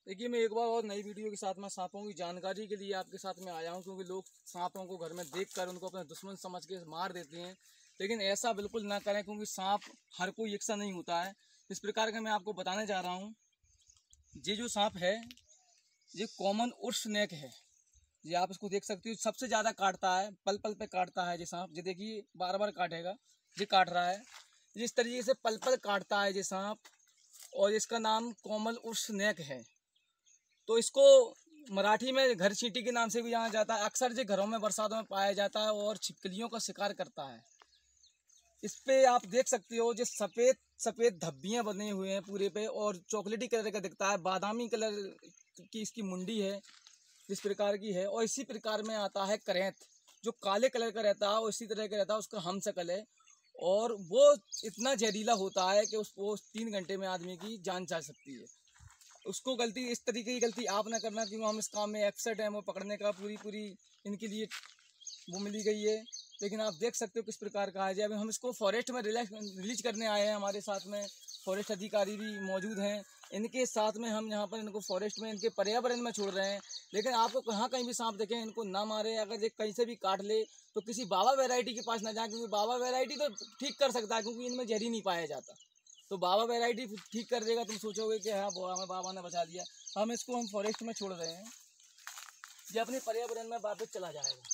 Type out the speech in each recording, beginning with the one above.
देखिए, मैं एक बार और नई वीडियो के साथ में सांपों की जानकारी के लिए आपके साथ में आया हूं, क्योंकि लोग सांपों को घर में देखकर उनको अपने दुश्मन समझ के मार देते हैं। लेकिन ऐसा बिल्कुल ना करें, क्योंकि सांप हर कोई एक सा नहीं होता है। इस प्रकार का मैं आपको बताने जा रहा हूं। ये जो सांप है, ये कॉमन उर्स स्नेक है। ये आप इसको देख सकते हो, सबसे ज़्यादा काटता है, पल पल पे काटता है ये सांप। ये देखिए, बार बार काटेगा, ये काट रहा है। जिस तरीके से पल पल काटता है ये सांप, और इसका नाम कॉमन उर्स स्नेक है। तो इसको मराठी में घर चींटी के नाम से भी जाना जाता है। अक्सर जो घरों में बरसातों में पाया जाता है और छिपकलियों का शिकार करता है। इस पे आप देख सकते हो, जो सफ़ेद सफ़ेद धब्बियाँ बने हुए हैं पूरे पे, और चॉकलेटी कलर का दिखता है। बादामी कलर की इसकी मुंडी है, इस प्रकार की है। और इसी प्रकार में आता है करेंत, जो काले कलर का रहता है और इसी तरह का रहता है। उसका हमशक्ल है, और वो इतना जहरीला होता है कि उसको 3 घंटे में आदमी की जान जा सकती है। उसको गलती, इस तरीके की गलती आप ना करना, क्योंकि हम इस काम में एक्सपर्ट हैं। वो पकड़ने का पूरी इनके लिए वो मिली गई है। लेकिन आप देख सकते हो किस प्रकार का है। अभी हम इसको फॉरेस्ट में रिलीज करने आए हैं। हमारे साथ में फॉरेस्ट अधिकारी भी मौजूद हैं। इनके साथ में हम यहाँ पर इनको फॉरेस्ट में, इनके पर्यावरण में छोड़ रहे हैं। लेकिन आपको कहाँ कहीं भी सांप देखें, इनको ना मारे। अगर ये कहीं से भी काट ले तो किसी बाबा वैरायटी के पास ना जाए, क्योंकि बाबा वैरायटी तो ठीक कर सकता है, क्योंकि इनमें जहरी नहीं पाया जाता। तो बाबा वैरायटी ठीक कर देगा, तुम सोचोगे कि हाँ हमें बाबा ने बचा दिया। हम फॉरेस्ट में छोड़ रहे हैं, ये अपने पर्यावरण में वापस चला जाएगा।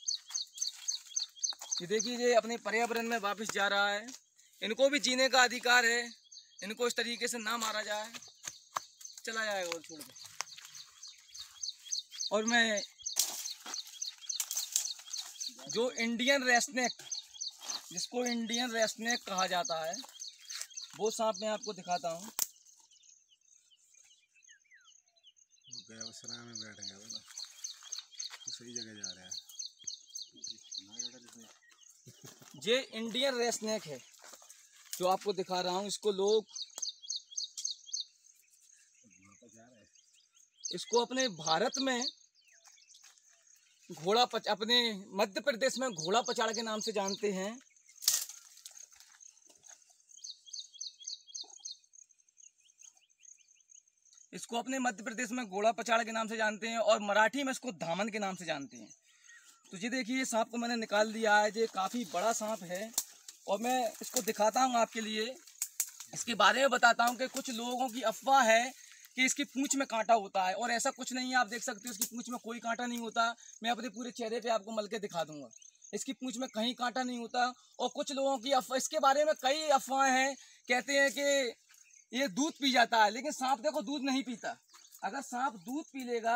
ये देखिए, ये अपने पर्यावरण में वापस जा रहा है। इनको भी जीने का अधिकार है। इनको इस तरीके से ना मारा जाए, चला जाएगा वो छोड़ के। और मैं जो इंडियन रेस्नेक, जिसको इंडियन रेस्नेक कहा जाता है, वो सांप मैं आपको दिखाता हूँ। में बैठेंगे बोला, तो सही जगह जा रहा है। ये इंडियन रेस्नेक है जो आपको दिखा रहा हूँ। इसको लोग अपने भारत में अपने मध्य प्रदेश में घोड़ा पचाड़ के नाम से जानते हैं। इसको अपने मध्य प्रदेश में घोड़ा पचाड़ के नाम से जानते हैं, और मराठी में इसको धामन के नाम से जानते हैं। तो ये देखिए, ये सांप को मैंने निकाल दिया है। ये काफ़ी बड़ा सांप है, और मैं इसको दिखाता हूँ आपके लिए। इसके बारे में बताता हूँ कि कुछ लोगों की अफवाह है कि इसकी पूंछ में कांटा होता है, और ऐसा कुछ नहीं है। आप देख सकते हो, इसकी पूंछ में कोई कांटा नहीं होता। मैं अपने पूरे चेहरे पे आपको मल के दिखा दूंगा। इसकी पूंछ में कहीं कांटा नहीं होता। और कुछ लोगों की इसके बारे में कई अफवाहें हैं। कहते हैं कि ये दूध पी जाता है, लेकिन सांप देखो दूध नहीं पीता। अगर सांप दूध पी लेगा,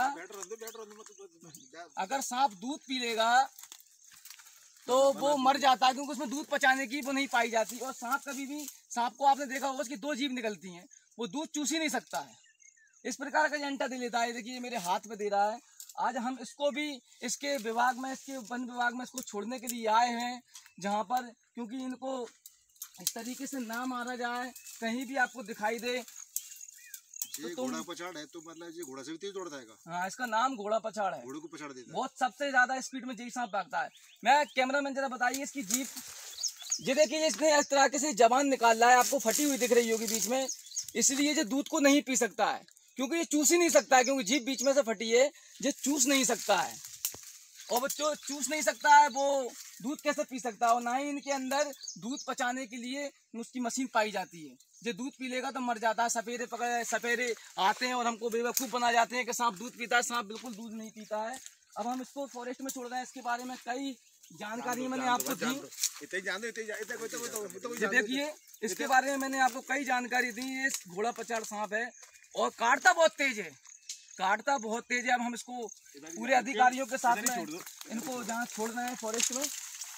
तो वो मर जाता है, क्योंकि उसमें दूध पचाने की वो नहीं पाई जाती। और सांप कभी भी, सांप को आपने देखा होगा, उसकी 2 जीभ निकलती हैं, वो दूध चूस ही नहीं सकता है। इस प्रकार का अंटा दे लेता है। देखिए, मेरे हाथ में दे रहा है। आज हम इसको भी इसके विभाग में, इसके वन विभाग में इसको छोड़ने के लिए आए हैं, जहाँ पर, क्योंकि इनको इस तरीके से ना मारा जाए, कहीं भी आपको दिखाई दे ये तो घोड़ा पछाड़ है, तो मतलब ये घोड़ा से भी तेज दौड़ता है। हाँ, इसका नाम घोड़ा पछाड़ है। घोड़े को पछाड़ देता है। बहुत सबसे ज्यादा स्पीड में यही सांप भागता है। मैं कैमरामैन जरा बताइए इसकी जीप। ये देखिए, इसने इस तरह से जबान निकाल रहा है, आपको फटी हुई दिख रही होगी बीच में। इसलिए ये दूध को नहीं पी सकता है, क्योंकि ये चूस ही नहीं सकता है, क्योंकि जीप बीच में से फटी है। ये चूस नहीं सकता है, और वो जो चूस नहीं सकता है, वो दूध कैसे पी सकता है। और ना ही इनके अंदर दूध पचाने के लिए उसकी मशीन पाई जाती है। जो दूध पी लेगा तो मर जाता है। सपेरे आते हैं और हमको बेवकूफ़ बना जाते हैं कि सांप दूध पीता है। सांप बिल्कुल दूध नहीं पीता है। अब हम इसको फॉरेस्ट में छोड़ रहे हैं। इसके बारे में कई जानकारी मैंने आपको दी। देखिए, इसके बारे में मैंने आपको कई जानकारी दी। ये घोड़ा पचाड़ सांप है, और काटता बहुत तेज है। अब हम इसको पूरे अधिकारियों के साथ में इनको जहाँ छोड़ रहे हैं फॉरेस्ट में।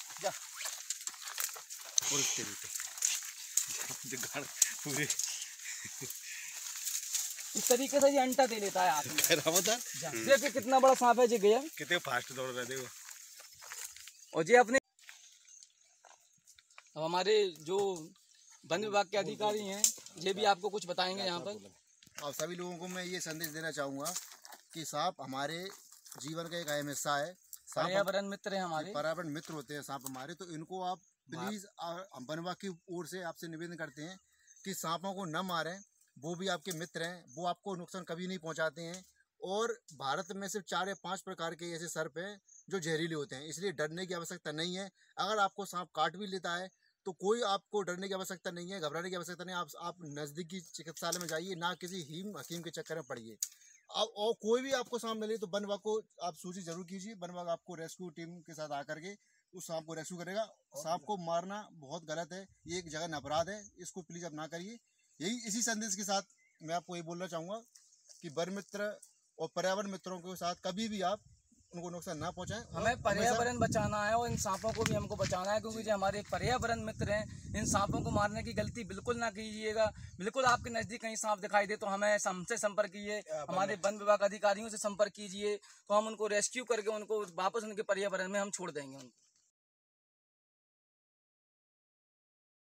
इस तरीके से ये अंटा दे लेता है हाथ में। देखिए कितना बड़ा सांप है। ये गया, कितने फास्ट दौड़ रहे देखो। और ये अपने, अब हमारे जो वन विभाग के अधिकारी हैं, ये भी आपको कुछ बताएंगे यहाँ पर। आप सभी लोगों को मैं ये संदेश देना चाहूँगा कि सांप हमारे जीवन का एक अहम हिस्सा है। पर्यावरण मित्र है हमारे, पर्यावरण मित्र होते हैं सांप हमारे। तो इनको आप प्लीज़, हम वन विभाग की ओर से आपसे निवेदन करते हैं कि सांपों को न मारें, वो भी आपके मित्र हैं, वो आपको नुकसान कभी नहीं पहुंचाते हैं। और भारत में सिर्फ 4 या 5 प्रकार के ऐसे सर्प हैं जो जहरीले होते हैं, इसलिए डरने की आवश्यकता नहीं है। अगर आपको सांप काट भी लेता है तो कोई आपको डरने की आवश्यकता नहीं है, घबराने की आवश्यकता नहीं है। आप नज़दीकी चिकित्सालय में जाइए, ना किसी हकीम के चक्कर में पड़िए। अब और कोई भी आपको सांप मिले तो वन विभाग को आप सूचित जरूर कीजिए, वन विभाग आपको रेस्क्यू टीम के साथ आकर के उस सांप को रेस्क्यू करेगा। सांप को मारना बहुत गलत है, ये एक जगह अपराध है, इसको प्लीज आप ना करिए। इसी संदेश के साथ मैं आपको ये बोलना चाहूँगा कि वन मित्र और पर्यावरण मित्रों के साथ कभी भी आप उनको नुकसान ना पहुंचाएं। हमें पर्यावरण बचाना है और इन सांपों को भी हमको बचाना है, क्योंकि जो हमारे पर्यावरण मित्र हैं, इन सांपों को मारने की गलती बिल्कुल ना कीजिएगा। बिल्कुल आपके नज़दीक कहीं सांप दिखाई दे तो हमें हमसे संपर्क कीजिए, हमारे वन विभाग अधिकारियों से संपर्क कीजिए, तो हम उनको रेस्क्यू करके उनको वापस उनके पर्यावरण में हम छोड़ देंगे उनको।